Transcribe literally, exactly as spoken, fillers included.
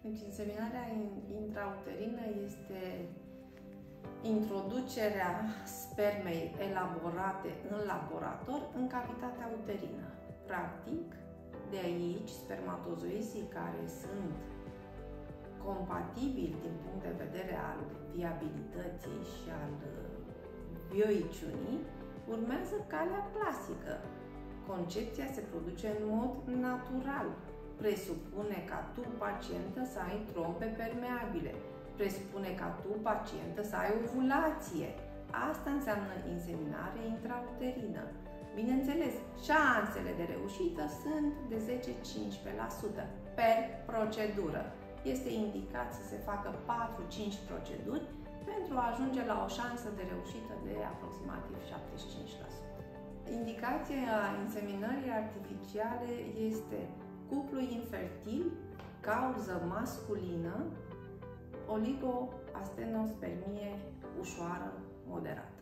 Deci, inseminarea intrauterină este introducerea spermei elaborate în laborator în cavitatea uterină. Practic, de aici, spermatozoizii care sunt compatibili din punct de vedere al viabilității și al bioiciunii, urmează calea clasică. Concepția se produce în mod natural. Presupune ca tu, pacientă, să ai trompe permeabile. Presupune ca tu, pacientă, să ai ovulație. Asta înseamnă inseminare intrauterină. Bineînțeles, șansele de reușită sunt de zece-cincisprezece la sută per procedură. Este indicat să se facă patru-cinci proceduri pentru a ajunge la o șansă de reușită de aproximativ șaptezeci și cinci la sută. Indicația inseminării artificiale este cuplu infertil, cauză masculină, oligoastenospermie ușoară, moderată.